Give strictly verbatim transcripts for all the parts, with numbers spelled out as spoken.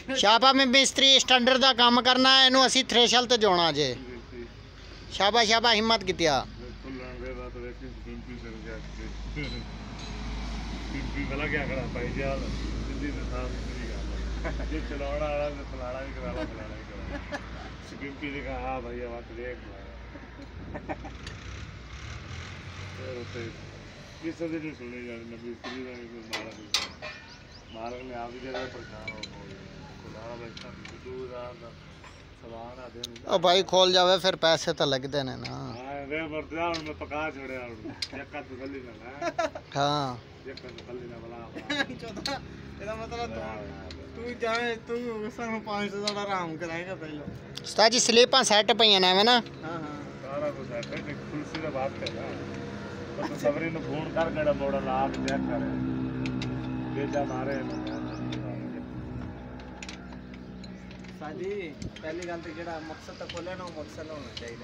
शाबा में मिस्त्री स्टैंडर्ड का काम करना है, इनू असी थ्रेशल ते जोड़ना जे। शाबा शाबा हिम्मत कितिया। मालक ने आप ही जगह परेशान हो ओ भाई खोल जावे फिर पैसे तो लगते ने ना। हां रे बरदा मैं पका छोड़े और एक का गली ना हां एक का गली ना बला चौथा ਇਹਦਾ मतलब तू तू जाए तू ਸਾਨੂੰ पाँच सौ ਦਾ ਆਰਾਮ ਕਰਾਏਗਾ ਪਹਿਲਾਂ। उस्ताद जी स्लीपां सेट पईयां ने ना। हां हां सारा कुछ है ते खुलसी दा बात कर ना तो सबरी नु फोन कर केड़ा मॉडल आप चेक करे बेटा मारे साजी पहली गल तो जेड़ा मकसद तो खोले ना मकसद होना चाहिए।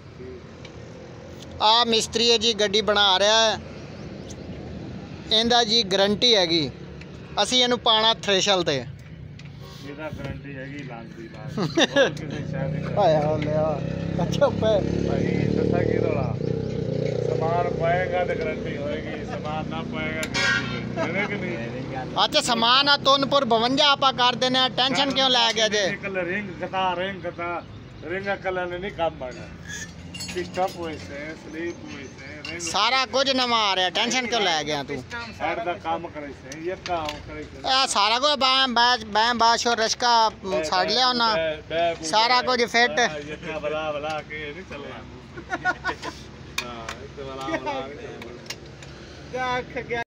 आ मिस्त्री है जी गड्डी बना रहा है, इंदा जी गारंटी हैगी असी इनू पाना थ्रेशल ते ਇਹਦਾ ਗਾਰੰਟੀ ਹੈਗੀ ਲਾਂਦੀ ਬਾਤ ਹੋਰ ਕਿਸੇ ਸ਼ਾਇਦ ਨਹੀਂ ਆਇਆ ਲਿਆ ਅੱਛਾ ਪੈ ਭਾਈ ਦੱਸਾਂ ਕੀ ਰੋਲਾ ਸਮਾਨ ਪਾਏਗਾ ਤੇ ਗਾਰੰਟੀ ਹੋਏਗੀ, ਸਮਾਨ ਨਾ ਪਾਏਗਾ ਗਾਰੰਟੀ ਨਹੀਂ ਕਿ ਨਹੀਂ। अच्छा समान आ तोनपुर बवंजा आपा कर देने, टेंशन क्यों लै गया जे। कल रिंग कथा रिंग कथा रिंग कलर ने नहीं काम बनना सिस्टम वैसे स्लीप वैसे रिंग सारा कुछ नवा आ रहा, टेंशन क्यों लै गया तू। सारा दा काम करे से ये काम करे से आ सारा कुछ बैम बैच बैम बाश और रश्का साड़ लिया ना सारा कुछ फिट ये क्या बला बला के नहीं चलना। हां इतना बला बला क्या